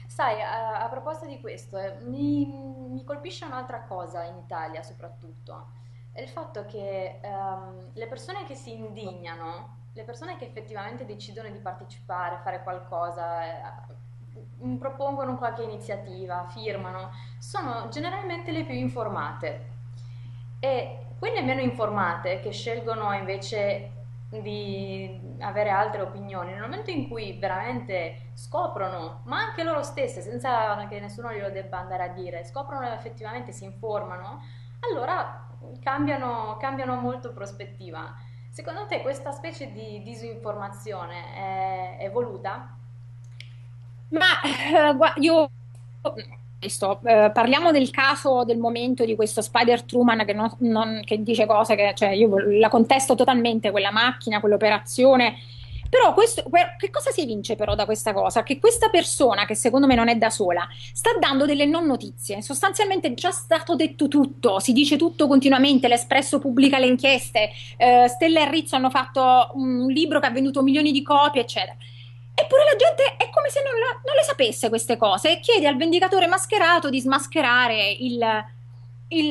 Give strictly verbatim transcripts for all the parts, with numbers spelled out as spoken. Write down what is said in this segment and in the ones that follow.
Sai, a, a proposito di questo, eh, mi, mi colpisce un'altra cosa in Italia soprattutto, è il fatto che ehm, le persone che si indignano, le persone che effettivamente decidono di partecipare, fare qualcosa, eh, m- propongono qualche iniziativa, firmano, sono generalmente le più informate. E quelle meno informate che scelgono invece di avere altre opinioni, nel momento in cui veramente scoprono, ma anche loro stesse, senza che nessuno glielo debba andare a dire, scoprono effettivamente, si informano, allora cambiano, cambiano molto prospettiva. Secondo te questa specie di disinformazione è, è voluta? Ma eh, gua- io questo, eh, parliamo del caso del momento di questo Spider Truman che, non- non- che dice cose che, cioè, io la contesto totalmente, quella macchina, quell'operazione. Però questo, que- che cosa si evince però da questa cosa? Che questa persona, che secondo me non è da sola, sta dando delle non notizie. Sostanzialmente è già stato detto tutto, si dice tutto continuamente, l'Espresso pubblica le inchieste, eh, Stella e Rizzo hanno fatto un libro che ha venduto milioni di copie, eccetera. Eppure la gente è come se non, la- non le sapesse queste cose e chiede al vendicatore mascherato di smascherare il, il,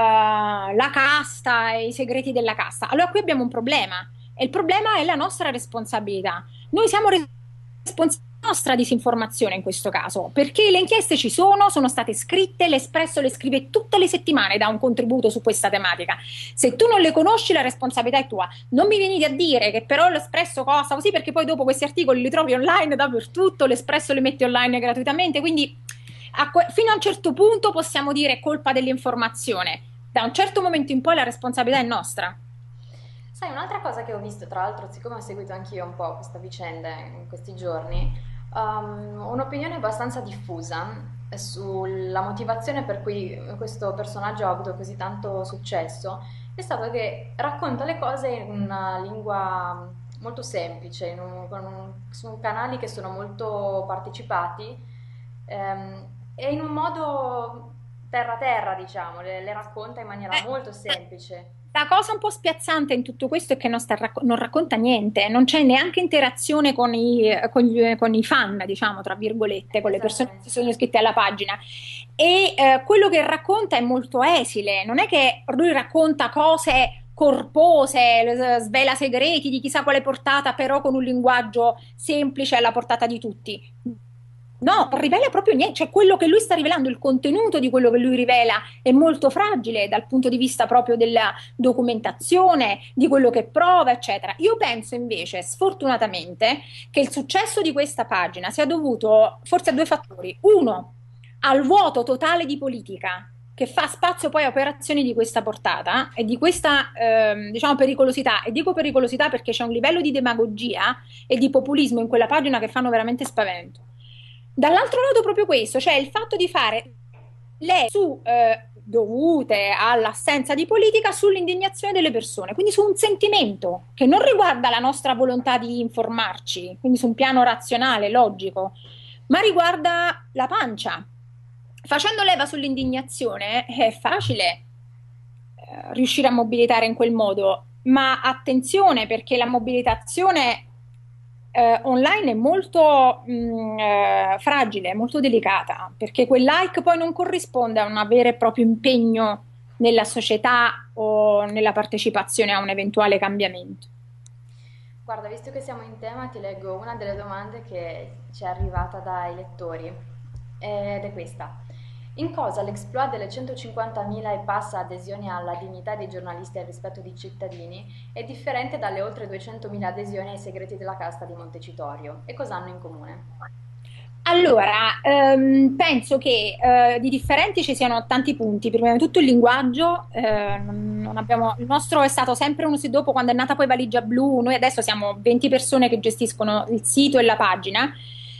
la casta e i segreti della casta. Allora qui abbiamo un problema e il problema è la nostra responsabilità. Noi siamo responsabili della nostra disinformazione in questo caso, perché le inchieste ci sono, sono state scritte, l'Espresso le scrive tutte le settimane, dà un contributo su questa tematica. Se tu non le conosci, la responsabilità è tua. Non mi venite a dire che però l'Espresso costa così, perché poi dopo questi articoli li trovi online dappertutto, l'Espresso li metti online gratuitamente, quindi a que- fino a un certo punto possiamo dire colpa dell'informazione. Da un certo momento in poi la responsabilità è nostra. Sai, un'altra cosa che ho visto, tra l'altro, siccome ho seguito anch'io un po' questa vicenda in questi giorni, um, un'opinione abbastanza diffusa sulla motivazione per cui questo personaggio ha avuto così tanto successo è stato che racconta le cose in una lingua molto semplice, in un- con un- su canali che sono molto partecipati, ehm, e in un modo terra-terra, diciamo, le le racconta in maniera Eh, molto semplice. La cosa un po' spiazzante in tutto questo è che non, sta racco- non racconta niente, non c'è neanche interazione con i, con gli- con i fan, diciamo, tra virgolette, con le persone che si Esattamente. sono iscritte alla pagina. E eh, quello che racconta è molto esile, non è che lui racconta cose corpose, le- svela segreti di chissà quale portata, però con un linguaggio semplice alla portata di tutti. No, non rivela proprio niente, cioè quello che lui sta rivelando, il contenuto di quello che lui rivela è molto fragile dal punto di vista proprio della documentazione, di quello che prova, eccetera. Io penso invece, sfortunatamente, che il successo di questa pagina sia dovuto forse a due fattori. Uno, al vuoto totale di politica che fa spazio poi a operazioni di questa portata e di questa, ehm, diciamo, pericolosità. E dico pericolosità perché c'è un livello di demagogia e di populismo in quella pagina che fanno veramente spavento. Dall'altro lato, proprio questo, cioè il fatto di fare le su eh, dovute all'assenza di politica sull'indignazione delle persone, quindi su un sentimento che non riguarda la nostra volontà di informarci, quindi su un piano razionale, logico, ma riguarda la pancia. Facendo leva sull'indignazione è facile eh, riuscire a mobilitare in quel modo, ma attenzione perché la mobilitazione eh, online è molto mh, eh, fragile, molto delicata, perché quel like poi non corrisponde a un vero e proprio impegno nella società o nella partecipazione a un eventuale cambiamento. Guarda, visto che siamo in tema, ti leggo una delle domande che ci è arrivata dai lettori, ed è questa. In cosa l'exploit delle centocinquantamila e passa adesioni alla dignità dei giornalisti e al rispetto dei cittadini è differente dalle oltre duecentomila adesioni ai segreti della casta di Montecitorio? E cosa hanno in comune? Allora, ehm, penso che eh, di differenti ci siano tanti punti. Prima di tutto il linguaggio, eh, non, non abbiamo- il nostro è stato sempre uno su dopo, quando è nata poi Valigia Blu, noi adesso siamo venti persone che gestiscono il sito e la pagina.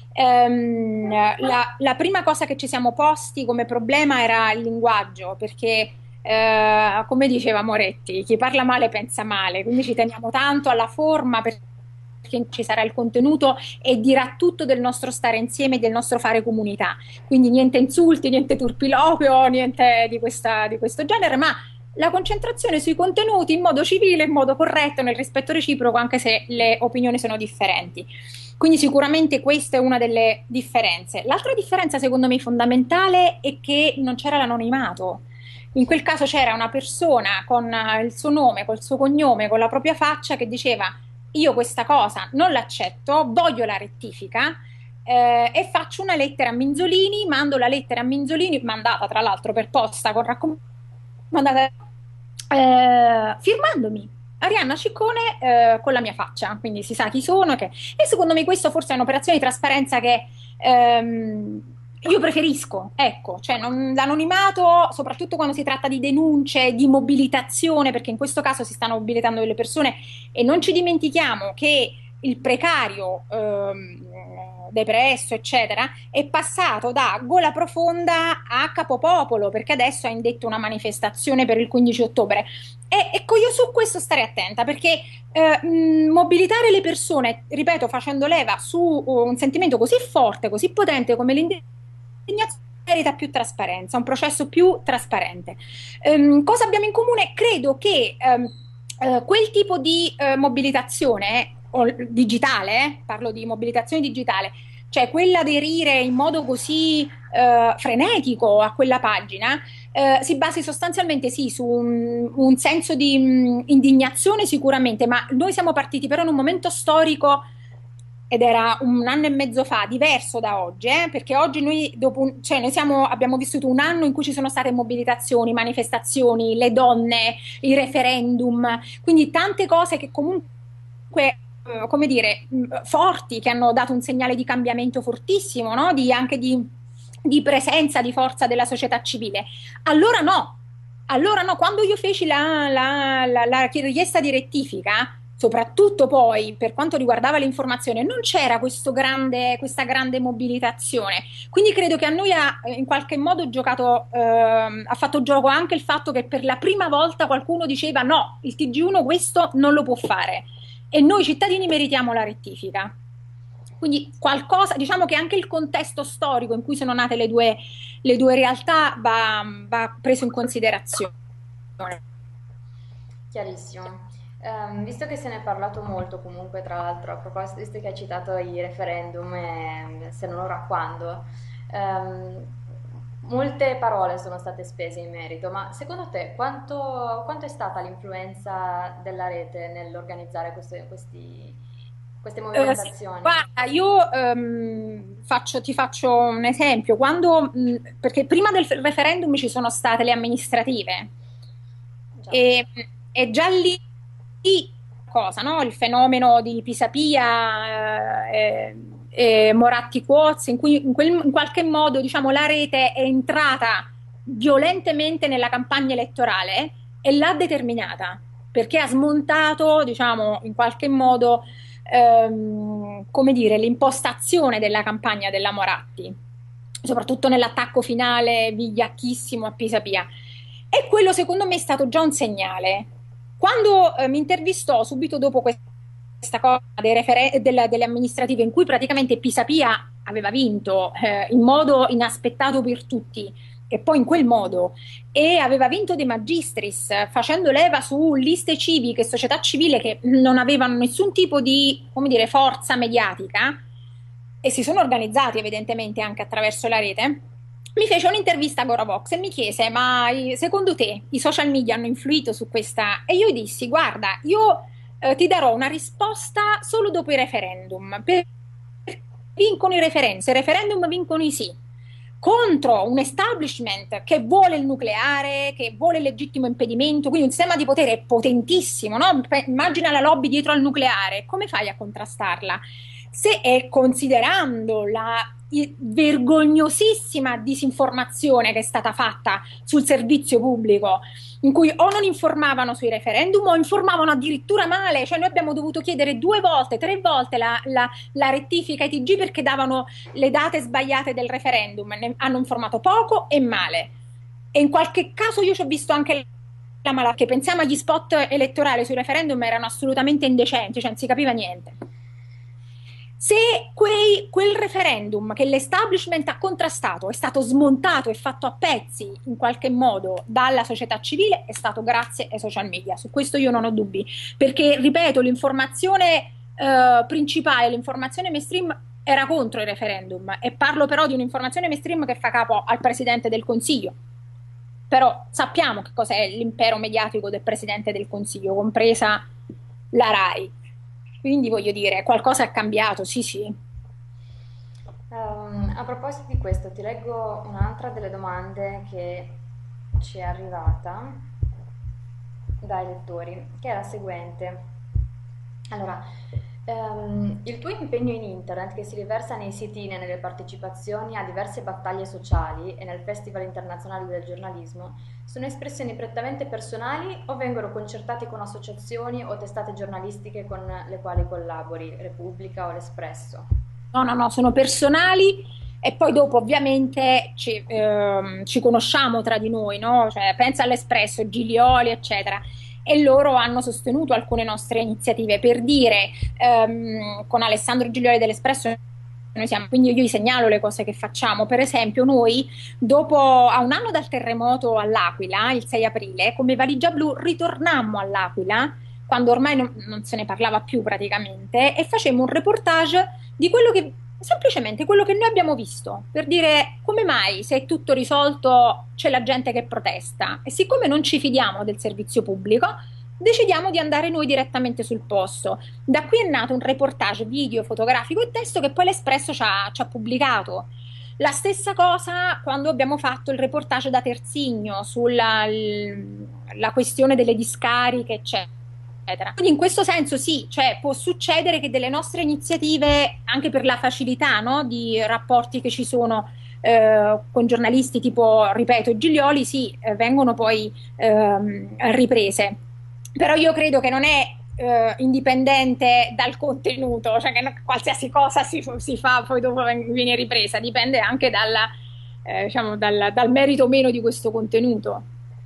Ehm, la, la prima cosa che ci siamo posti come problema era il linguaggio, perché eh, come diceva Moretti, chi parla male pensa male, quindi ci teniamo tanto alla forma perché ci sarà il contenuto e dirà tutto del nostro stare insieme e del nostro fare comunità. Quindi niente insulti, niente turpiloquio, niente di, questa, di questo genere, ma la concentrazione sui contenuti in modo civile, in modo corretto, nel rispetto reciproco, anche se le opinioni sono differenti. Quindi sicuramente questa è una delle differenze. L'altra differenza, secondo me, fondamentale è che non c'era l'anonimato. In quel caso c'era una persona con eh, il suo nome, col suo cognome, con la propria faccia che diceva io questa cosa non l'accetto, voglio la rettifica eh, e faccio una lettera a Minzolini, mando la lettera a Minzolini, mandata tra l'altro per posta con raccomandata, eh, firmandomi Arianna Ciccone eh, con la mia faccia, quindi si sa chi sono. Che... E secondo me questo forse è un'operazione di trasparenza che ehm, io preferisco, ecco, cioè non- l'anonimato, soprattutto quando si tratta di denunce, di mobilitazione, perché in questo caso si stanno mobilitando delle persone e non ci dimentichiamo che il precario ehm, depresso, eccetera, è passato da gola profonda a capopopolo, perché adesso ha indetto una manifestazione per il quindici ottobre. E ecco, io su questo starei attenta, perché eh, mh, mobilitare le persone, ripeto, facendo leva su uh, un sentimento così forte, così potente come l'indignazione, merita più trasparenza, un processo più trasparente. Ehm, cosa abbiamo in comune? Credo che ehm, eh, quel tipo di eh, mobilitazione o- digitale, eh, parlo di mobilitazione digitale, cioè quella aderire in modo così eh, frenetico a quella pagina, eh, si basi sostanzialmente sì su un, un senso di mh, indignazione sicuramente, ma noi siamo partiti però in un momento storico ed era un anno e mezzo fa, diverso da oggi, eh, perché oggi noi, dopo un- cioè noi siamo- abbiamo vissuto un anno in cui ci sono state mobilitazioni, manifestazioni, le donne, i referendum, quindi tante cose che comunque, eh, come dire, mh, forti, che hanno dato un segnale di cambiamento fortissimo, no? Di, anche di, di presenza, di forza della società civile. Allora no, allora no, quando io feci la, la- la- la richiesta di rettifica, soprattutto poi per quanto riguardava l'informazione, non c'era questo grande, questa grande mobilitazione. Quindi credo che a noi ha in qualche modo giocato, ehm, ha fatto gioco anche il fatto che per la prima volta qualcuno diceva no, il T G uno questo non lo può fare e noi cittadini meritiamo la rettifica. Quindi qualcosa, diciamo che anche il contesto storico in cui sono nate le due, le due realtà va, va preso in considerazione. Chiarissimo. Ehm, visto che se ne è parlato molto comunque, tra l'altro, a proposito, visto che hai citato i referendum, e, se non ora quando, ehm, molte parole sono state spese in merito, ma secondo te quanto, quanto è stata l'influenza della rete nell'organizzare queste, questi- queste Eh, sì, movimentazioni? guarda, io ehm, faccio- ti faccio un esempio. Quando, mh, perché prima del referendum ci sono state le amministrative Già. e, e già lì cosa, no? Il fenomeno di Pisapia eh, e, e Moratti Quoz, in cui in, quel- in qualche modo diciamo, la rete è entrata violentemente nella campagna elettorale e l'ha determinata perché ha smontato, diciamo, in qualche modo ehm, come dire, l'impostazione della campagna della Moratti, soprattutto nell'attacco finale vigliacchissimo a Pisapia. E quello secondo me è stato già un segnale. Quando eh, mi intervistò subito dopo que- questa cosa dei referen- della- delle amministrative in cui praticamente Pisapia aveva vinto eh, in modo inaspettato per tutti e poi in quel modo e aveva vinto De Magistris eh, facendo leva su liste civiche e società civile che non avevano nessun tipo di, come dire, forza mediatica e si sono organizzati evidentemente anche attraverso la rete. Mi fece un'intervista a Gorovox e mi chiese: Ma i- secondo te i social media hanno influito su questa? E io dissi: Guarda, io eh, ti darò una risposta solo dopo i referendum. Per- Vincono i referendum, se i referendum vincono i sì contro un establishment che vuole il nucleare, che vuole il legittimo impedimento, quindi un sistema di potere potentissimo, no? Pe- Immagina la lobby dietro al nucleare, come fai a contrastarla? Se è considerando la i- vergognosissima disinformazione che è stata fatta sul servizio pubblico, in cui o non informavano sui referendum o informavano addirittura male, cioè noi abbiamo dovuto chiedere due volte, tre volte la, la- la rettifica ai T G perché davano le date sbagliate del referendum, ne hanno informato poco e male. E in qualche caso io ci ho visto anche la mala, che pensiamo agli spot elettorali sui referendum erano assolutamente indecenti, cioè non si capiva niente. Se quei- quel referendum che l'establishment ha contrastato è stato smontato e fatto a pezzi in qualche modo dalla società civile, è stato grazie ai social media. Su questo io non ho dubbi, perché, ripeto, l'informazione eh, principale, l'informazione mainstream era contro il referendum, e parlo però di un'informazione mainstream che fa capo al Presidente del Consiglio. Però sappiamo che cos'è l'impero mediatico del Presidente del Consiglio, compresa la RAI. Quindi voglio dire, qualcosa è cambiato, sì, sì. Ehm, a proposito di questo, ti leggo un'altra delle domande che ci è arrivata dai lettori, che è la seguente. Allora, ehm, il tuo impegno in internet, che si riversa nei sit-in e nelle partecipazioni a diverse battaglie sociali e nel Festival internazionale del giornalismo, sono espressioni prettamente personali o vengono concertati con associazioni o testate giornalistiche con le quali collabori, Repubblica o l'Espresso? No, no, no, sono personali, e poi dopo ovviamente ci, ehm, ci conosciamo tra di noi, no? Cioè, pensa all'Espresso, Giglioli, eccetera. E loro hanno sostenuto alcune nostre iniziative. Per dire, ehm, con Alessandro Giglioli dell'Espresso, noi siamo, quindi io gli segnalo le cose che facciamo. Per esempio, noi, dopo a un anno dal terremoto all'Aquila, il sei aprile, come Valigia Blu ritornammo all'Aquila, quando ormai non, non se ne parlava più praticamente, e facemmo un reportage di quello che, semplicemente quello che noi abbiamo visto, per dire come mai, se è tutto risolto, c'è la gente che protesta. E siccome non ci fidiamo del servizio pubblico, decidiamo di andare noi direttamente sul posto. Da qui è nato un reportage video, fotografico e testo che poi l'Espresso ci ha, ci ha pubblicato. La stessa cosa quando abbiamo fatto il reportage da Terzigno sulla l- la questione delle discariche, eccetera. Quindi in questo senso sì, cioè può succedere che delle nostre iniziative, anche per la facilità, no, di rapporti che ci sono eh, con giornalisti tipo, ripeto, Giglioli, sì, eh, vengono poi ehm, riprese. Però io credo che non è eh, indipendente dal contenuto, cioè che no- qualsiasi cosa si, si fa poi dopo ven- viene ripresa, dipende anche dalla, eh, diciamo, dal, dal merito o meno di questo contenuto.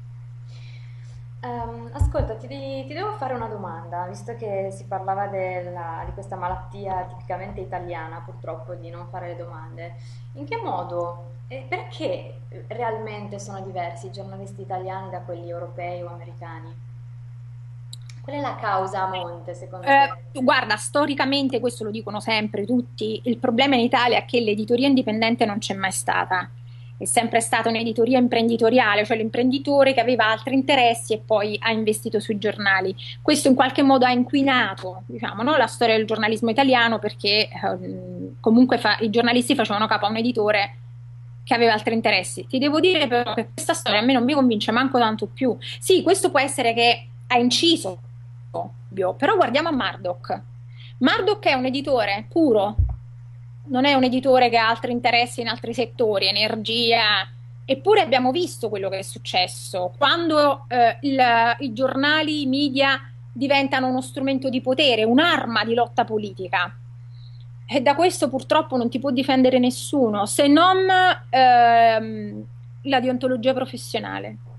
Ehm, ascolta, ti, di- ti devo fare una domanda, visto che si parlava della- di questa malattia tipicamente italiana, purtroppo, di non fare le domande. In che modo e perché realmente sono diversi i giornalisti italiani da quelli europei o americani? Qual è la causa a monte, secondo te? Eh, guarda, storicamente, questo lo dicono sempre tutti, il problema in Italia è che l'editoria indipendente non c'è mai stata. È sempre stata un'editoria imprenditoriale, cioè l'imprenditore che aveva altri interessi e poi ha investito sui giornali. Questo in qualche modo ha inquinato, diciamo, no, la storia del giornalismo italiano, perché ehm, comunque fa- i giornalisti facevano capo a un editore che aveva altri interessi. Ti devo dire però che questa storia a me non mi convince manco tanto più. Sì, questo può essere che ha inciso, ovvio, però guardiamo a Murdoch. Murdoch è un editore puro, non è un editore che ha altri interessi in altri settori, energia. Eppure abbiamo visto quello che è successo quando eh, il- i giornali, i media diventano uno strumento di potere, un'arma di lotta politica. E da questo purtroppo non ti può difendere nessuno, se non ehm, la deontologia professionale.